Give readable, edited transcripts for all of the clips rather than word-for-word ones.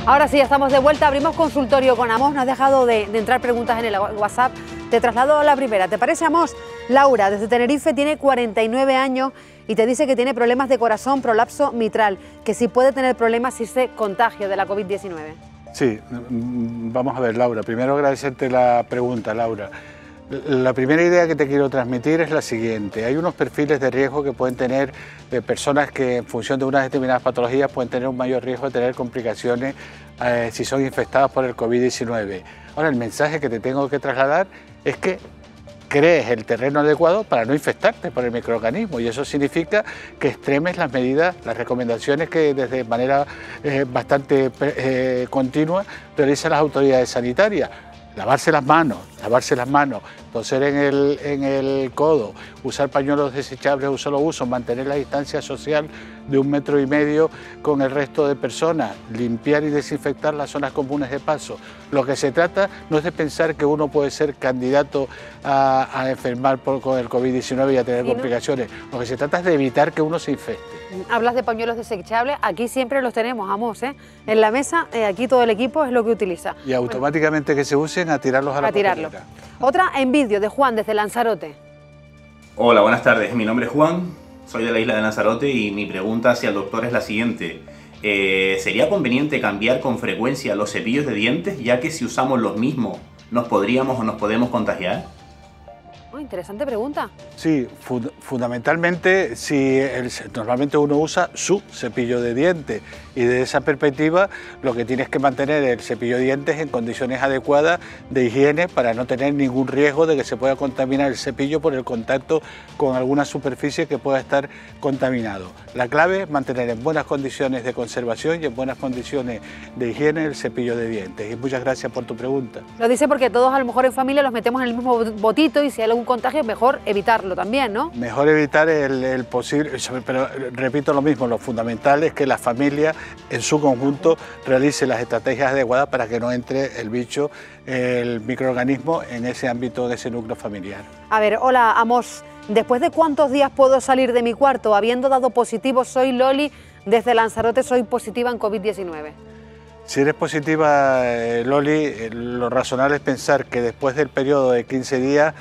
Ahora sí, ya estamos de vuelta, abrimos consultorio con Amos, no has dejado de entrar preguntas en el WhatsApp. Te traslado a la primera, ¿te parece, Amos? Laura, desde Tenerife, tiene 49 años y te dice que tiene problemas de corazón, prolapso mitral, que sí puede tener problemas si se contagia de la COVID-19. Sí, vamos a ver, Laura, primero agradecerte la pregunta, Laura. La primera idea que te quiero transmitir es la siguiente. Hay unos perfiles de riesgo que pueden tener personas que en función de unas determinadas patologías pueden tener un mayor riesgo de tener complicaciones si son infectadas por el COVID-19. Ahora, el mensaje que te tengo que trasladar es que crees el terreno adecuado para no infectarte por el microorganismo, y eso significa que extremes las medidas, las recomendaciones que desde manera bastante continua realizan las autoridades sanitarias. Lavarse las manos, toser en el codo, usar pañuelos desechables de un solo uso, mantener la distancia social de 1,5 metros con el resto de personas, limpiar y desinfectar las zonas comunes de paso. Lo que se trata no es de pensar que uno puede ser candidato a enfermar con el COVID-19 y a tener complicaciones. Lo que se trata es de evitar que uno se infecte. Hablas de pañuelos desechables, aquí siempre los tenemos, Amos, ¿eh? En la mesa, aquí todo el equipo es lo que utiliza. Y automáticamente que se usen, a tirarlos a la papelera. Otra en vídeo de Juan desde Lanzarote. Hola, buenas tardes. Mi nombre es Juan, soy de la isla de Lanzarote y mi pregunta hacia el doctor es la siguiente. ¿Sería conveniente cambiar con frecuencia los cepillos de dientes, ya que si usamos los mismos nos podríamos o nos podemos contagiar? Interesante pregunta. Sí, fundamentalmente si normalmente uno usa su cepillo de dientes, y de esa perspectiva lo que tienes que mantener el cepillo de dientes en condiciones adecuadas de higiene para no tener ningún riesgo de que se pueda contaminar el cepillo por el contacto con alguna superficie que pueda estar contaminado. La clave es mantener en buenas condiciones de conservación y en buenas condiciones de higiene el cepillo de dientes. Y muchas gracias por tu pregunta. Lo dice porque todos a lo mejor en familia los metemos en el mismo botito y si hay algún contagio mejor evitarlo también, ¿no? Mejor evitar el posible, pero repito lo mismo, lo fundamental es que la familia en su conjunto realice las estrategias adecuadas para que no entre el bicho, el microorganismo en ese ámbito, de ese núcleo familiar. A ver, hola Amos, ¿después de cuántos días puedo salir de mi cuarto? Habiendo dado positivo, soy Loli, desde Lanzarote soy positiva en COVID-19. Si eres positiva, Loli, lo razonable es pensar que después del periodo de 15 días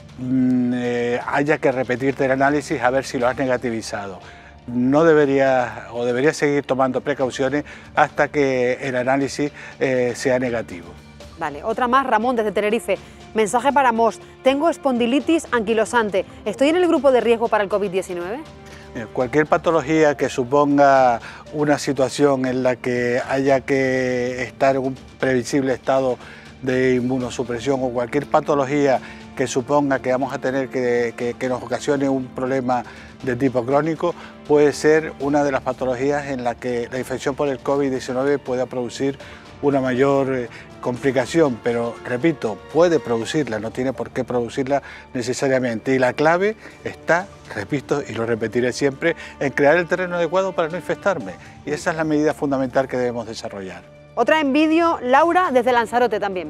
haya que repetirte el análisis a ver si lo has negativizado. No deberías seguir tomando precauciones hasta que el análisis sea negativo. Vale, otra más, Ramón desde Tenerife. Mensaje para Amos, tengo espondilitis anquilosante, ¿estoy en el grupo de riesgo para el COVID-19? Cualquier patología que suponga una situación en la que haya que estar en un previsible estado de inmunosupresión, o cualquier patología que suponga que vamos a tener que nos ocasione un problema de tipo crónico, puede ser una de las patologías en la que la infección por el COVID-19 pueda producir una mayor complicación, pero repito, puede producirla, no tiene por qué producirla necesariamente. Y la clave está, repito y lo repetiré siempre, en crear el terreno adecuado para no infectarme. Y esa es la medida fundamental que debemos desarrollar. Otra en vídeo, Laura desde Lanzarote también.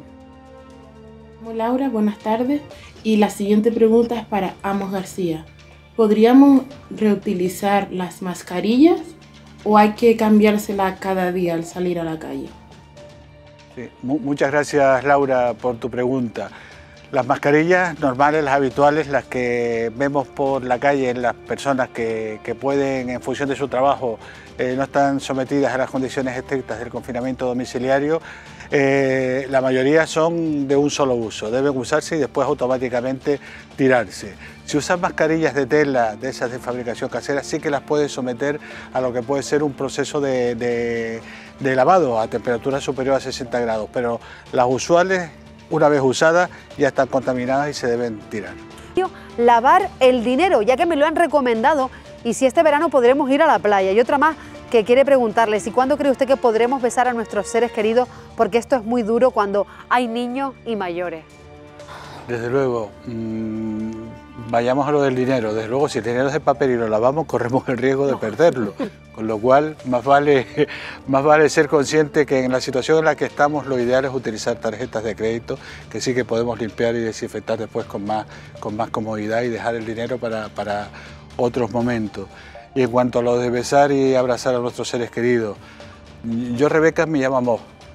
Laura, buenas tardes. Y la siguiente pregunta es para Amos García. ¿Podríamos reutilizar las mascarillas o hay que cambiárselas cada día al salir a la calle? Sí, muchas gracias, Laura, por tu pregunta. Las mascarillas normales, las habituales, las que vemos por la calle en las personas que pueden, en función de su trabajo, no están sometidas a las condiciones estrictas del confinamiento domiciliario, la mayoría son de un solo uso, deben usarse y después automáticamente tirarse. Si usas mascarillas de tela, de esas de fabricación casera, sí que las puedes someter a lo que puede ser un proceso de lavado a temperatura superior a 60 grados, pero las usuales, una vez usadas, ya están contaminadas y se deben tirar. Lavar el dinero, ya que me lo han recomendado, y si este verano podremos ir a la playa. Y otra más que quiere preguntarle, ¿y cuándo cree usted que podremos besar a nuestros seres queridos? Porque esto es muy duro cuando hay niños y mayores. Desde luego, vayamos a lo del dinero. Desde luego, si el dinero es de papel y lo lavamos, corremos el riesgo de perderlo. Con lo cual, más vale ser consciente que en la situación en la que estamos, lo ideal es utilizar tarjetas de crédito, que sí que podemos limpiar y desinfectar después con más comodidad, y dejar el dinero para otros momentos. Y en cuanto a lo de besar y abrazar a nuestros seres queridos, yo, Rebeca, me llamo Amos,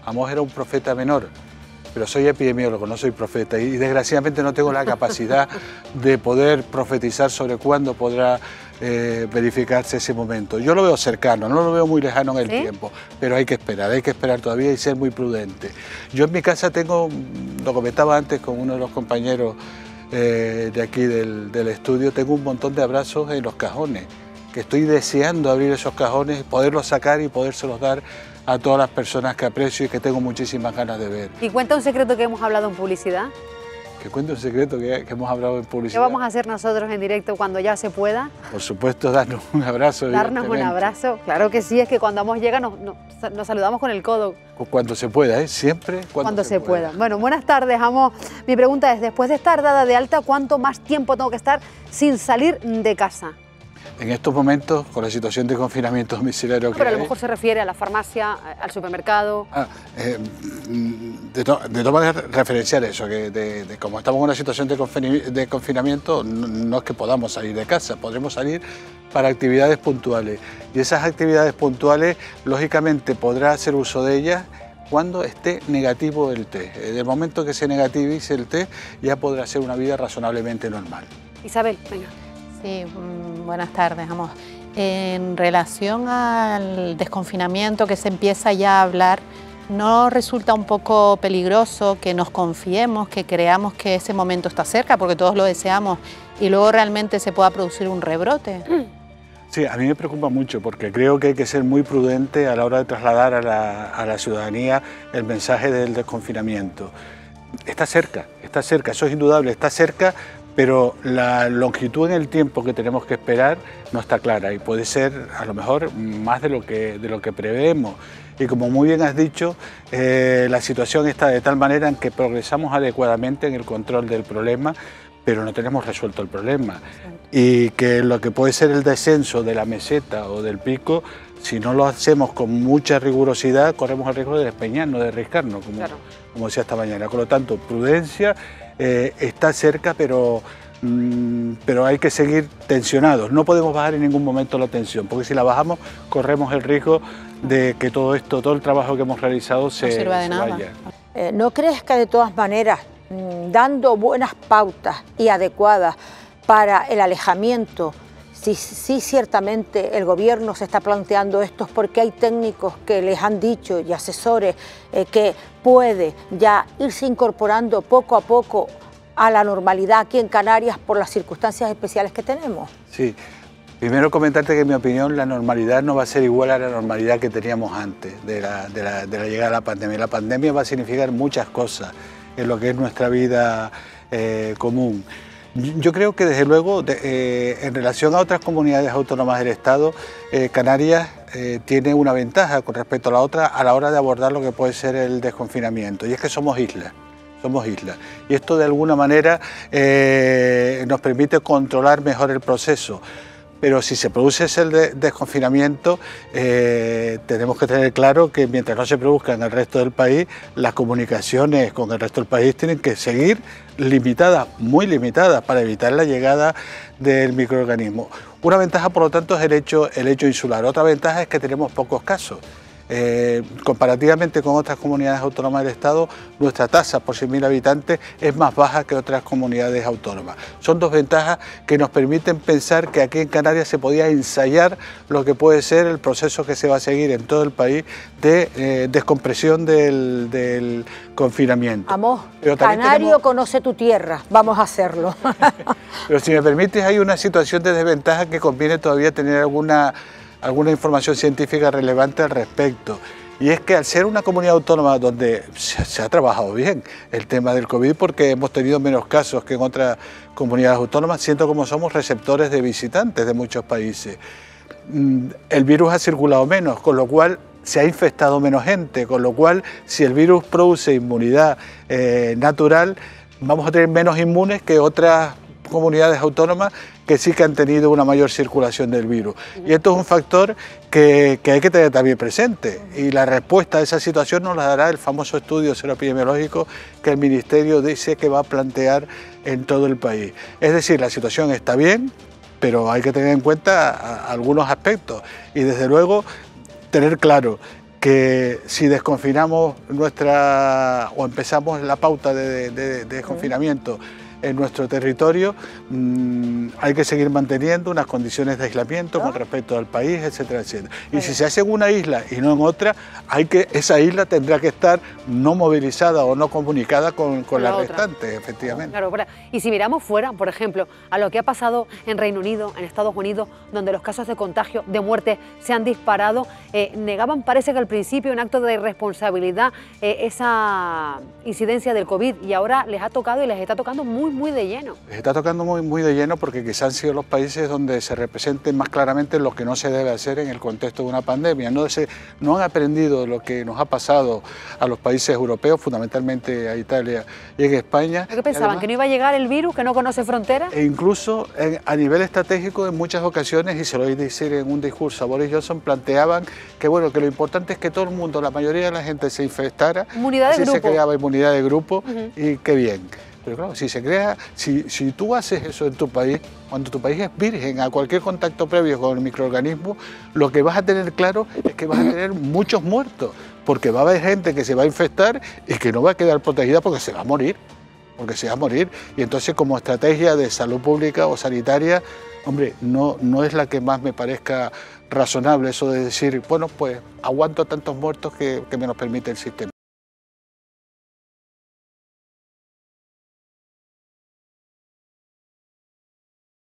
Amós era un profeta menor, pero soy epidemiólogo, no soy profeta, y desgraciadamente no tengo la capacidad de poder profetizar sobre cuándo podrá verificarse ese momento. Yo lo veo cercano, no lo veo muy lejano en el tiempo, pero hay que esperar todavía y ser muy prudente. Yo en mi casa tengo, lo comentaba antes con uno de los compañeros de aquí del estudio, tengo un montón de abrazos en los cajones, que estoy deseando abrir esos cajones, poderlos sacar y podérselos dar a todas las personas que aprecio y que tengo muchísimas ganas de ver. Y cuenta un secreto que hemos hablado en publicidad. Que cuente un secreto que hemos hablado en publicidad. ¿Qué vamos a hacer nosotros en directo cuando ya se pueda? Por supuesto, darnos un abrazo. Darnos un abrazo, claro que sí, es que cuando Amós llega nos saludamos con el codo. Cuando se pueda, ¿eh? Siempre cuando se pueda. Bueno, buenas tardes, Amós. Mi pregunta es, después de estar dada de alta, ¿cuánto más tiempo tengo que estar sin salir de casa? En estos momentos, con la situación de confinamiento domiciliario Pero a lo mejor se refiere a la farmacia, al supermercado. De todas maneras, referenciar eso, que como estamos en una situación de confinamiento, no es que podamos salir de casa, podremos salir para actividades puntuales. Y esas actividades puntuales, lógicamente, podrá hacer uso de ellas cuando esté negativo el test. Del momento que se negativice el test, ya podrá hacer una vida razonablemente normal. Isabel, venga. Sí, buenas tardes, Amós. En relación al desconfinamiento que se empieza ya a hablar, ¿no resulta un poco peligroso que nos confiemos, que creamos que ese momento está cerca, porque todos lo deseamos, y luego realmente se pueda producir un rebrote? Sí, a mí me preocupa mucho porque creo que hay que ser muy prudente a la hora de trasladar a la ciudadanía el mensaje del desconfinamiento. Está cerca, eso es indudable, está cerca, pero la longitud en el tiempo que tenemos que esperar no está clara y puede ser a lo mejor más de lo que preveemos. Y como muy bien has dicho, la situación está de tal manera en que progresamos adecuadamente en el control del problema, pero no tenemos resuelto el problema. Y que lo que puede ser el descenso de la meseta o del pico, si no lo hacemos con mucha rigurosidad, corremos el riesgo de despeñarnos, de arriscarnos, como decía esta mañana. Por lo tanto, prudencia. Está cerca, pero hay que seguir tensionados. No podemos bajar en ningún momento la tensión, porque si la bajamos corremos el riesgo de que todo el trabajo que hemos realizado se vaya. ¿No crees que de todas maneras, dando buenas pautas y adecuadas para el alejamiento, sí, ciertamente el gobierno se está planteando esto porque hay técnicos que les han dicho y asesores que puede ya irse incorporando poco a poco a la normalidad aquí en Canarias por las circunstancias especiales que tenemos? Sí, primero comentarte que en mi opinión la normalidad no va a ser igual a la normalidad que teníamos antes de la llegada de la pandemia. La pandemia va a significar muchas cosas en lo que es nuestra vida común. Yo creo que desde luego, en relación a otras comunidades autónomas del Estado, Canarias tiene una ventaja con respecto a la otra a la hora de abordar lo que puede ser el desconfinamiento, y es que somos islas. Y esto de alguna manera nos permite controlar mejor el proceso. Pero si se produce ese desconfinamiento, tenemos que tener claro que mientras no se produzca en el resto del país, las comunicaciones con el resto del país tienen que seguir limitadas, muy limitadas, para evitar la llegada del microorganismo. Una ventaja, por lo tanto, es el hecho insular. Otra ventaja es que tenemos pocos casos. Comparativamente con otras comunidades autónomas del Estado, nuestra tasa por 100.000 habitantes es más baja que otras comunidades autónomas. Son dos ventajas que nos permiten pensar que aquí en Canarias se podía ensayar lo que puede ser el proceso que se va a seguir en todo el país de descompresión del confinamiento. Amós, Canario conoce tu tierra, vamos a hacerlo. Pero si me permites, hay una situación de desventaja que conviene todavía tener alguna información científica relevante al respecto. Y es que al ser una comunidad autónoma donde se ha trabajado bien el tema del COVID, porque hemos tenido menos casos que en otras comunidades autónomas, siendo como somos receptores de visitantes de muchos países, el virus ha circulado menos, con lo cual se ha infectado menos gente, con lo cual si el virus produce inmunidad natural, vamos a tener menos inmunes que otras comunidades autónomas que sí que han tenido una mayor circulación del virus. Y esto es un factor que hay que tener también presente, y la respuesta a esa situación nos la dará el famoso estudio seroepidemiológico que el Ministerio dice que va a plantear en todo el país. Es decir, la situación está bien, pero hay que tener en cuenta algunos aspectos y desde luego tener claro que si desconfinamos o empezamos la pauta de desconfinamiento en nuestro territorio, hay que seguir manteniendo unas condiciones de aislamiento con respecto al país, etcétera, etcétera. Y si se hace en una isla y no en otra, esa isla tendrá que estar no movilizada o no comunicada con la restante, efectivamente. Claro, y si miramos fuera, por ejemplo, a lo que ha pasado en Reino Unido, en Estados Unidos, donde los casos de contagio, de muerte se han disparado, negaban, parece que al principio, un acto de irresponsabilidad, esa incidencia del COVID, y ahora les ha tocado y les está tocando muy de lleno. Les está tocando muy de lleno porque quizás han sido los países donde se representen más claramente lo que no se debe hacer en el contexto de una pandemia. No han aprendido lo que nos ha pasado a los países europeos, fundamentalmente a Italia y en España. ¿Qué pensaban? Además, ¿que no iba a llegar el virus, que no conoce fronteras? E incluso a nivel estratégico, en muchas ocasiones, y se lo oí decir en un discurso a Boris Johnson, planteaban que bueno, que lo importante es que todo el mundo, la mayoría de la gente se infectara, inmunidad de grupo. Se creaba inmunidad de grupo y qué bien. Pero claro, si tú haces eso en tu país, cuando tu país es virgen a cualquier contacto previo con el microorganismo, lo que vas a tener claro es que vas a tener muchos muertos, porque va a haber gente que se va a infectar y que no va a quedar protegida porque se va a morir. Y entonces, como estrategia de salud pública o sanitaria, hombre, no es la que más me parezca razonable eso de decir, bueno, pues aguanto tantos muertos que me nos permite el sistema.